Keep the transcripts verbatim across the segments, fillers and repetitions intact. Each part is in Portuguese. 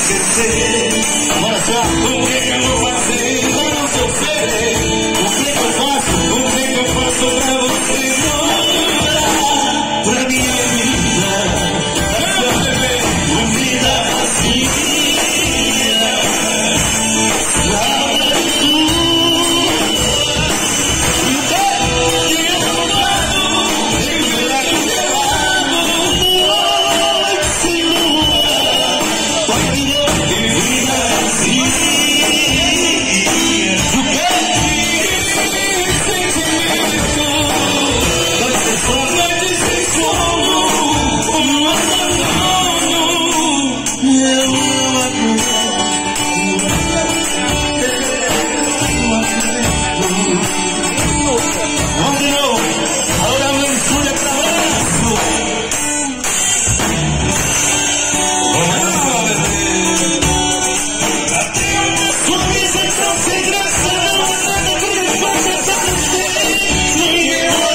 esquecer. Agora só, o que que eu vou fazer pra não sofrer? O que que eu faço, o que que eu faço pra você voltar pra minha vida? Pra viver uma vida vazia, nada de tudo. E o que que eu faço? Viver gelado, noite sem lua, vai de noite e vida vazia. O que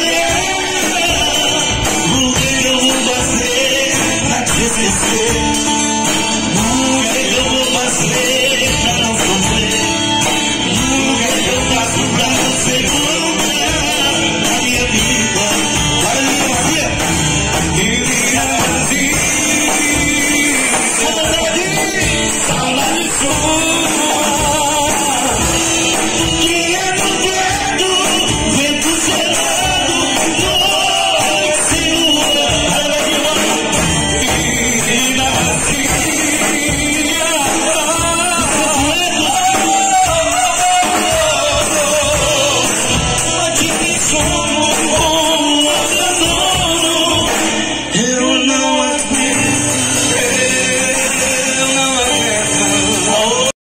esquecer.